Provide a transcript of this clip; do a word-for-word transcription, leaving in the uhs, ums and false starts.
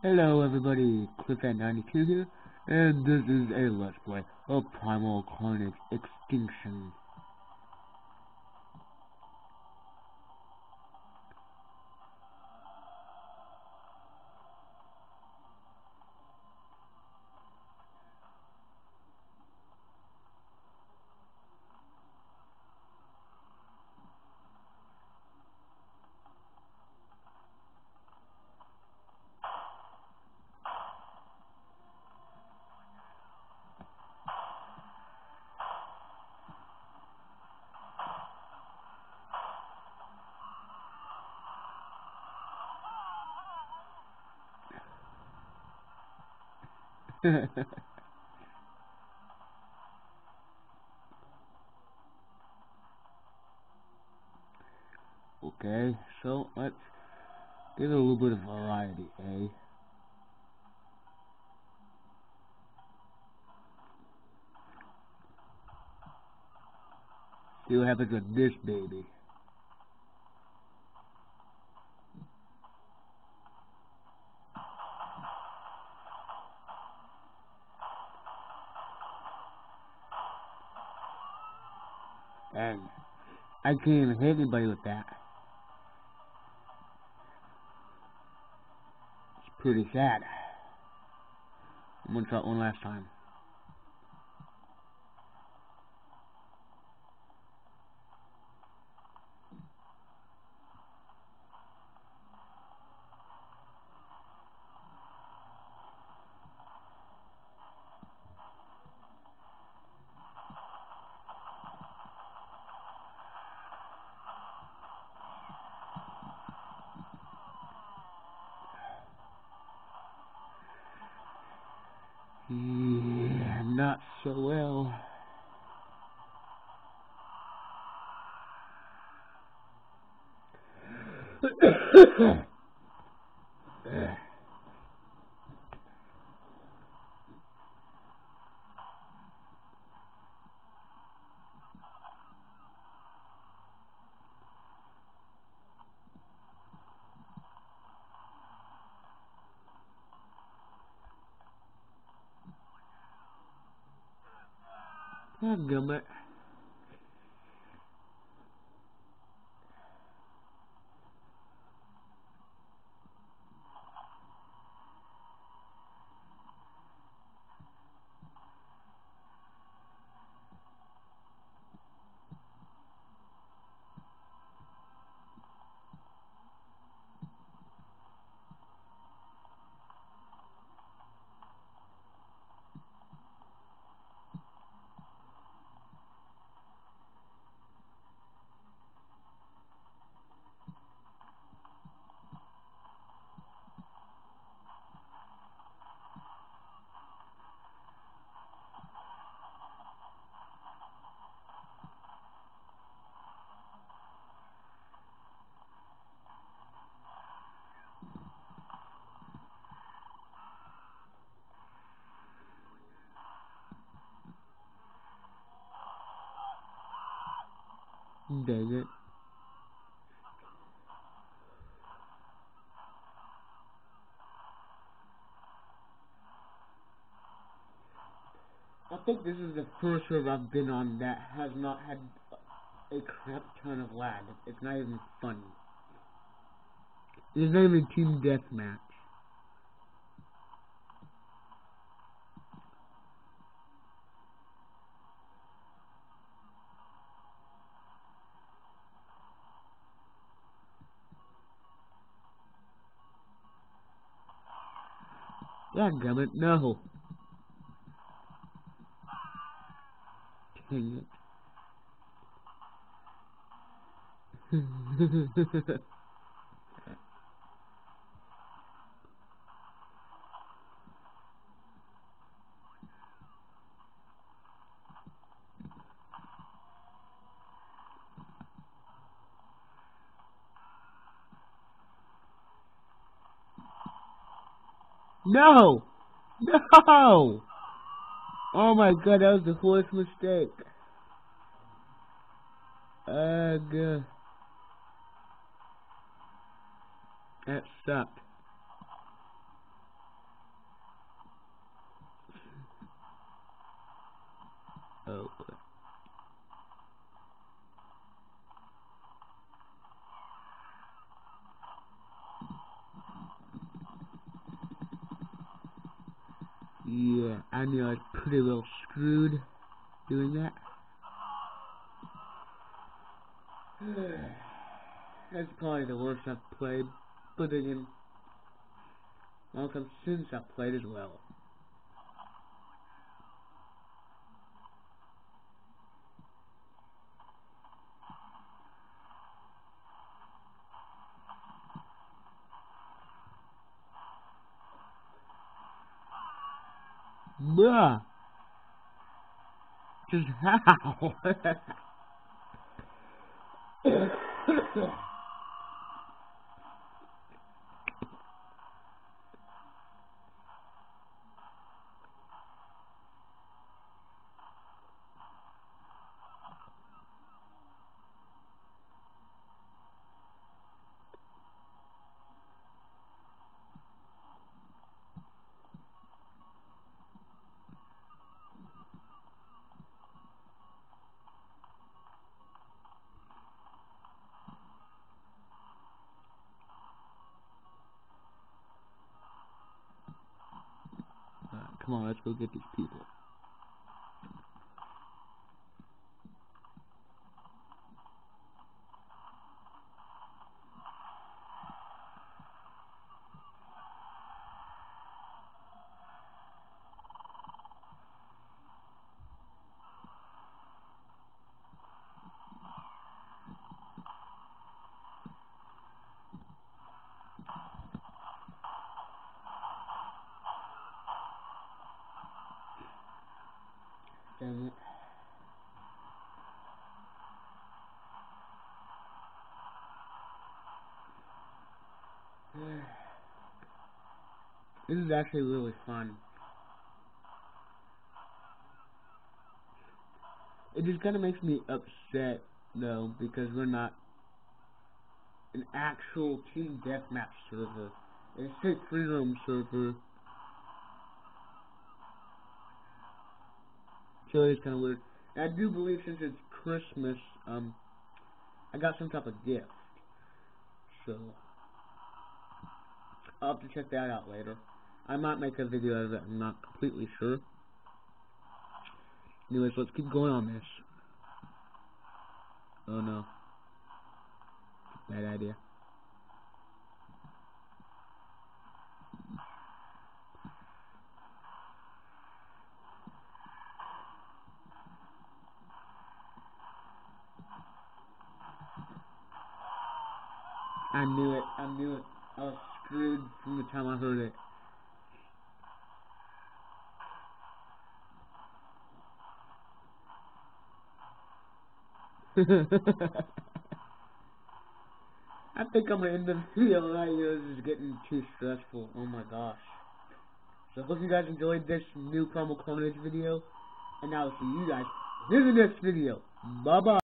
Hello everybody, Cliffat ninety-two here, and this is a Let's Play of Primal Carnage Extinction. Okay, so let's give it a little bit of variety, eh? See what happens with this baby. And I can't even hit anybody with that. It's pretty sad. I'm gonna try it one last time. Yeah, not so well. Dadgummit. Dang it. I think this is the first server I've been on that has not had a crap ton of lag. It's not even funny. It's not even team deathmatch. Dadgummit, no. Dang it. No! No! Oh my god, that was the fourth mistake. Ugh. That sucked. Yeah, I knew I was pretty well screwed doing that. That's probably the worst I've played, but again, long time since I've played as well. Bruh! Just how? Alright, come on, let's go get these people. Damn it. This is actually really fun. It just kind of makes me upset, though, because we're not an actual team deathmatch server. It's a free roam server. So it's kind of weird. And I do believe since it's Christmas, um, I got some type of gift. So I'll have to check that out later. I might make a video out of it. I'm not completely sure. Anyways, let's keep going on this. Oh no. Bad idea. I knew it. I knew it. I was screwed from the time I heard it. I think I'm gonna end the video right here. This is getting too stressful. Oh my gosh. So I hope you guys enjoyed this new Primal Carnage video. And I'll see you guys in the next video. Bye bye.